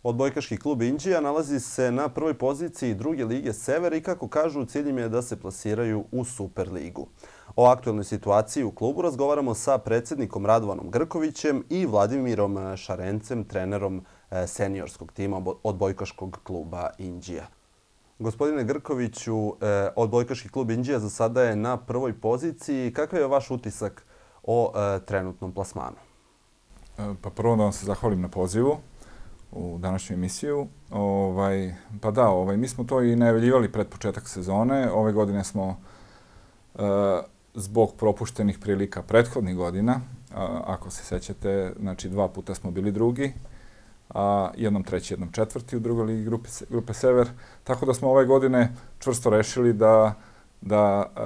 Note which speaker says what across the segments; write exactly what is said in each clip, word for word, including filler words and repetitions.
Speaker 1: Odbojkaški klub Inđija nalazi se na prvoj poziciji druge lige Sever i kako kažu cilj im je da se plasiraju u Superligu. O aktualnoj situaciji u klubu razgovaramo sa predsjednikom Radovanom Grkovićem i Vladimirom Šarencem, trenerom seniorskog tima odbojkaškog kluba Inđija. Gospodine Grkoviću, odbojkaški klub Inđija za sada je na prvoj poziciji. Kakav je vaš utisak o trenutnom plasmanu?
Speaker 2: Pa prvo da vam se zahvalim na pozivu u današnju emisiju. Ovaj, pa da, ovaj, mi smo to i najavljivali pred početak sezone. Ove godine smo e, zbog propuštenih prilika prethodnih godina, a, ako se sećate, znači dva puta smo bili drugi, a jednom treći, jednom četvrti u drugoj ligi grupe, grupe Sever. Tako da smo ove godine čvrsto rešili da, da e,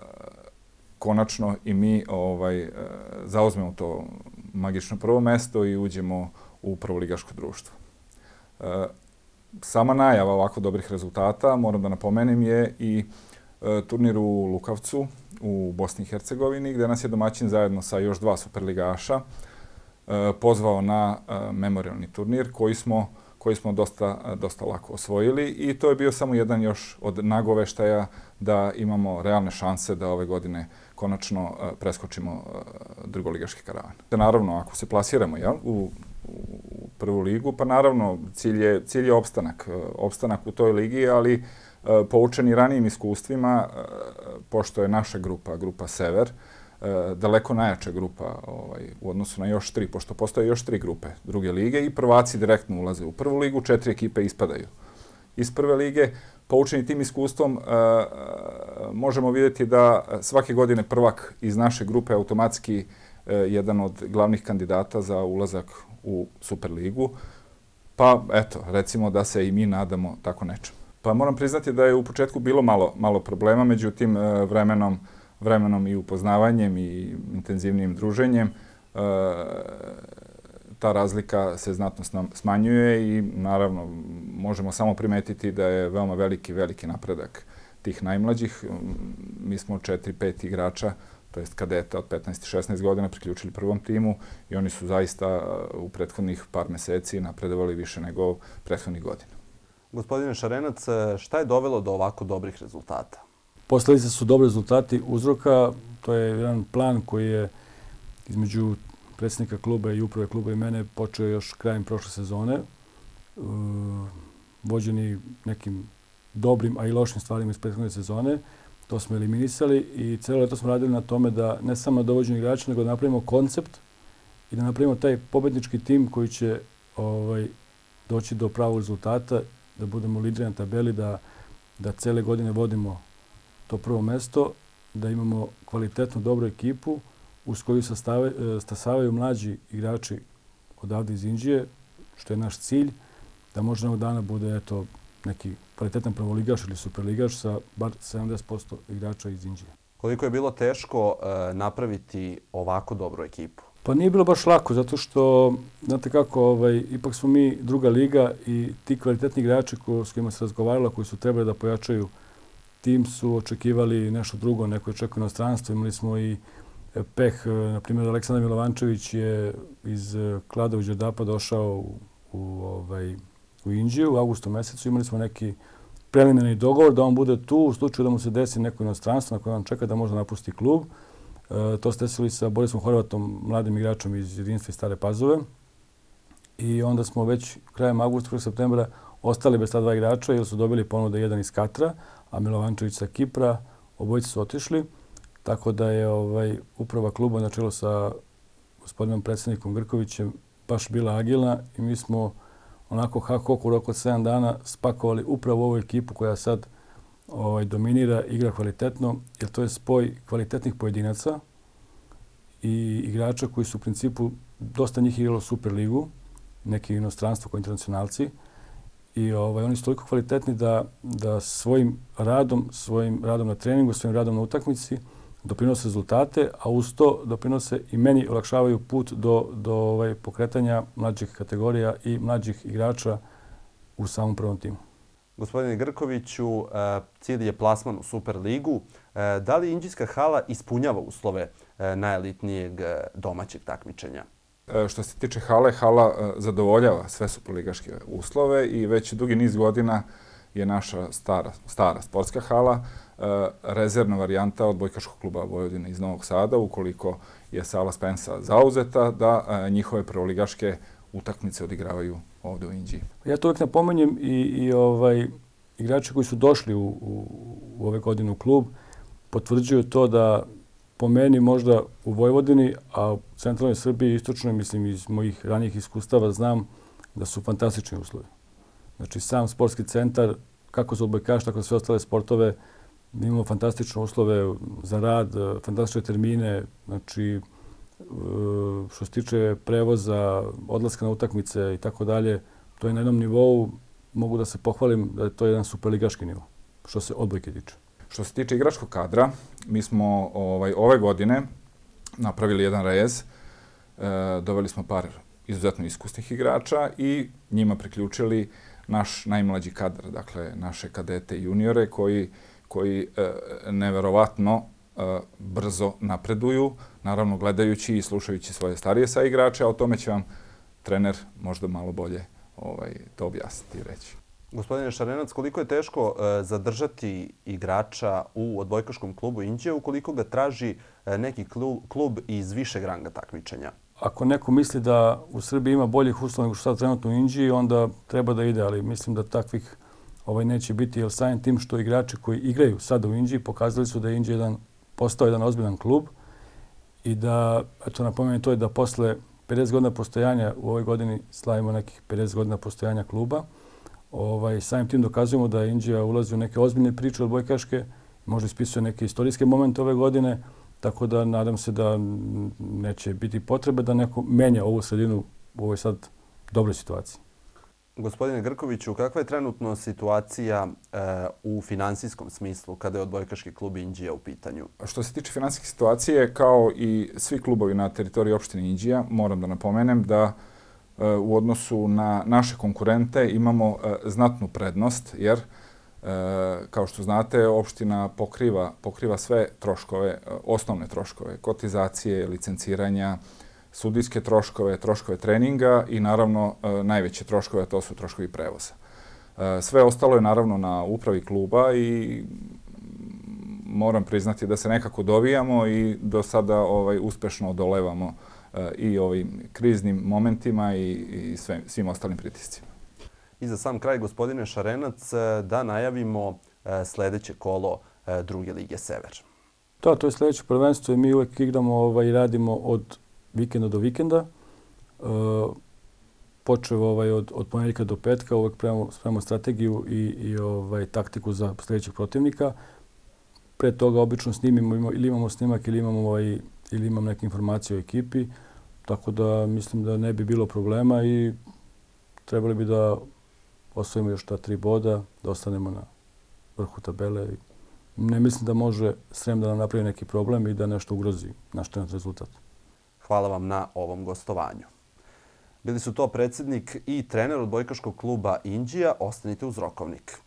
Speaker 2: konačno i mi ovaj, e, zauzmemo to magično prvo mesto i uđemo u prvoligaško društvo. E, sama najava ovako dobrih rezultata, moram da napomenem, je i e, turnir u Lukavcu u Bosni i Hercegovini, gde nas je domaćin zajedno sa još dva superligaša e, pozvao na e, memorialni turnir koji smo, koji smo dosta, dosta lako osvojili i to je bio samo jedan još od nagoveštaja da imamo realne šanse da ove godine konačno e, preskočimo e, drugoligaški karavan. Naravno, ako se plasiramo jel, u u prvu ligu, pa naravno cilj je, cilj je opstanak, opstanak u toj ligi, ali poučeni ranijim iskustvima, pošto je naša grupa, grupa Sever, daleko najjača grupa ovaj, u odnosu na još tri, pošto postoje još tri grupe druge lige i prvaci direktno ulaze u prvu ligu, četiri ekipe ispadaju iz prve lige. Poučeni tim iskustvom možemo vidjeti da svake godine prvak iz naše grupe automatski jedan od glavnih kandidata za ulazak u Superligu. Pa eto, recimo da se i mi nadamo tako nečem. Pa moram priznati da je u početku bilo malo, malo problema, međutim vremenom, vremenom i upoznavanjem i intenzivnijim druženjem ta razlika se znatno smanjuje i naravno možemo samo primetiti da je veoma veliki, veliki napredak tih najmlađih. Mi smo četiri, pet igrača, to jest kadeta od petnaest i šesnaest godina priključili prvom timu i oni su zaista u prethodnih par meseci napredovali više nego prethodnih godina.
Speaker 1: Gospodine Šarenac, šta je dovelo do ovako dobrih rezultata?
Speaker 3: Posledice su dobri rezultati uzroka. To je jedan plan koji je između predsjednika kluba i uprave kluba i mene počeo još krajem prošle sezone. Vođeni nekim dobrim, a i lošim stvarima iz prethodne sezone. To smo eliminisali i cijelo leto smo radili na tome da ne samo dovođenje igrača, nego da napravimo koncept i da napravimo taj pobednički tim koji će ovaj, doći do pravog rezultata, da budemo lideri na tabeli, da, da cele godine vodimo to prvo mesto, da imamo kvalitetnu, dobru ekipu uz koju stasavaju mlađi igrači odavde iz Inđije, što je naš cilj, da možda jednog dana bude eto, neki kvalitetan prvoligaš ili superligaš sa bar sedamdeset posto igrača iz Inđije.
Speaker 1: Koliko je bilo teško e, napraviti ovako dobru ekipu?
Speaker 3: Pa nije bilo baš lako, zato što, znate kako, ovaj, ipak smo mi druga liga i ti kvalitetni igrači ko, s kojima se razgovaralo, koji su trebali da pojačaju tim, su očekivali nešto drugo, neko je očekivao inostranstvo. Imali smo i peh, na primjer, Aleksandar Milovančević je iz Kladovića Đerdapa došao u, u ovaj, u Inđiju u avgustu mesecu. Imali smo neki preliminarni dogovor da on bude tu u slučaju da mu se desi neko inostranstvo na koje on čeka da možda napusti klub. E, to se desili sa Borisom Horvatom, mladim igračom iz jedinstva iz Stare Pazove. I onda smo već krajem avgusta, prvog septembra ostali bez ta dva igrača jer su dobili ponude jedan iz Katra, a Milovančević sa Kipra. Obojice su otišli. Tako da je ovaj, uprava kluba na čelu sa gospodinom predsjednikom Grkovićem baš bila agilna i mi smo onako hak-hok u roku od sedam dana spakovali upravo ovu ekipu koja sad ovaj, dominira, igra kvalitetno, jer to je spoj kvalitetnih pojedinaca i igrača koji su u principu dosta njih igralo Superligu, neki inostranstvo kao internacionalci. I ovaj, oni su toliko kvalitetni da, da svojim radom, svojim radom na treningu, svojim radom na utakmici doprinose rezultate, a uz to doprinose i meni olakšavaju put do, do ovaj, pokretanja mlađih kategorija i mlađih igrača u samom prvom timu.
Speaker 1: Gospodine Grkoviću, cilj je plasman u Superligu. Da li Inđijska hala ispunjava uslove najelitnijeg domaćeg takmičenja?
Speaker 2: Što se tiče hale, hala zadovoljava sve superligaške uslove i već dugi niz godina je naša stara, stara sportska hala rezervna varijanta odbojkaškog kluba Vojvodine iz Novog Sada, ukoliko je sala Spensa zauzeta, da njihove prvoligaške utakmice odigravaju ovde u Inđiji.
Speaker 3: Ja to uvijek napominjem i, i ovaj, igrači koji su došli u, u, u ove godine u klub potvrđuju to da po meni možda u Vojvodini, a u centralnoj Srbiji i istočnoj, mislim iz mojih ranijih iskustava, znam da su fantastični uslovi. Znači sam sportski centar, kako za odbojkaš, tako za sve ostale sportove, imamo fantastične uslove za rad, fantastične termine, znači što se tiče prevoza, odlaska na utakmice i tako dalje, to je na jednom nivou, mogu da se pohvalim da je to jedan superligaški nivo, što se odbojke tiče.
Speaker 2: Što se tiče igračkog kadra, mi smo ovaj, ove godine napravili jedan rez, e, doveli smo par izuzetno iskusnih igrača i njima priključili naš najmlađi kadar, dakle naše kadete i juniore koji, koji e, neverovatno e, brzo napreduju, naravno gledajući i slušajući svoje starije saigrače, a o tome će vam trener možda malo bolje ovaj, to objasniti i reći.
Speaker 1: Gospodine Šarenac, koliko je teško zadržati igrača u odbojkaškom klubu Inđija ukoliko ga traži neki klub iz višeg ranga takmičenja?
Speaker 3: Ako neko misli da u Srbiji ima boljih uslova nego što sad trenutno u Inđiji, onda treba da ide, ali mislim da takvih ovaj, neće biti, jer samim tim što igrači koji igraju sada u Inđiji pokazali su da je Inđija jedan, postao jedan ozbiljan klub i da, eto napomenem, to je da posle pedeset godina postojanja, u ovoj godini slavimo nekih pedeset godina postojanja kluba, Ovaj, samim tim dokazujemo da Inđija ulazi u neke ozbiljne priče odbojkaške, možda ispisuje neke istorijske momente ove godine, tako da nadam se da neće biti potrebe da neko menja ovu sredinu u ovoj sad dobroj situaciji.
Speaker 1: Gospodine Grkoviću, kakva je trenutno situacija e, u finansijskom smislu kada je odbojkaški klub Inđija u pitanju?
Speaker 2: Što se tiče finansijske situacije, kao i svi klubovi na teritoriji opštine Inđija, moram da napomenem da u odnosu na naše konkurente imamo znatnu prednost, jer, kao što znate, opština pokriva, pokriva sve troškove, osnovne troškove, kotizacije, licenciranja, sudijske troškove, troškove treninga i naravno najveće troškove, a to su troškovi prevoza. Sve ostalo je naravno na upravi kluba i moram priznati da se nekako dovijamo i do sada ovaj, uspešno odolevamo i ovim kriznim momentima i, i sve, svim ostalim pritiscima.
Speaker 1: I za sam kraj, gospodine Šarenac, da najavimo sljedeće kolo druge lige Sever.
Speaker 3: Da, to je sljedeće prvenstvo i mi uvek igramo ovaj, i radimo od vikenda do vikenda. E, počeo ovaj, od, od ponedjeljka do petka, uvek spremamo, spremamo strategiju i, i ovaj, taktiku za sljedećeg protivnika. Pre toga obično snimimo, ili imamo snimak ili imamo ovaj, ili imam neke informacije o ekipi, tako da mislim da ne bi bilo problema i trebali bi da osvojimo još ta tri boda, da ostanemo na vrhu tabele. Ne mislim da može Srem da nam napravi neki problem i da nešto ugrozi naš trenutni rezultat.
Speaker 1: Hvala vam na ovom gostovanju. Bili su to predsjednik i trener odbojkaškog kluba Inđija. Ostanite uz Rokovnik.